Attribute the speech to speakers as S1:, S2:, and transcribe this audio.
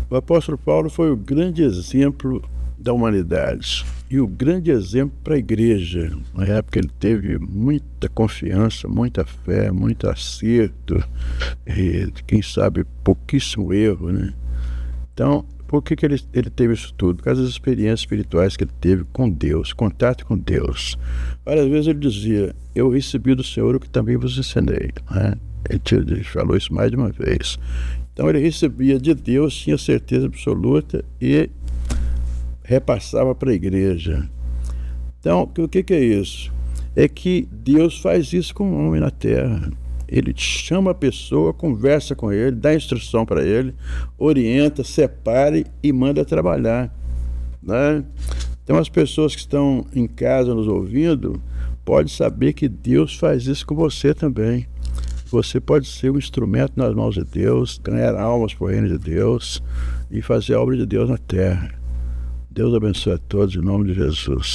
S1: O apóstolo Paulo foi o grande exemplo da humanidade e o grande exemplo para a igreja. Na época ele teve muita confiança, muita fé, muito acerto, e, quem sabe pouquíssimo erro, né? Então, por que ele teve isso tudo? Por causa das experiências espirituais que ele teve com Deus, contato com Deus. Várias vezes ele dizia: eu recebi do Senhor o que também vos ensinei, né? Ele falou isso mais de uma vez. Então ele recebia de Deus, tinha certeza absoluta e repassava para a igreja. Então, o que é isso? É que Deus faz isso com o homem na terra. Ele chama a pessoa, conversa com ele, dá instrução para ele, orienta, separe e manda trabalhar, né? Então as pessoas que estão em casa nos ouvindo, pode saber que Deus faz isso com você também. Você pode ser um instrumento nas mãos de Deus, ganhar almas para o reino de Deus e fazer a obra de Deus na terra. Deus abençoe a todos em nome de Jesus.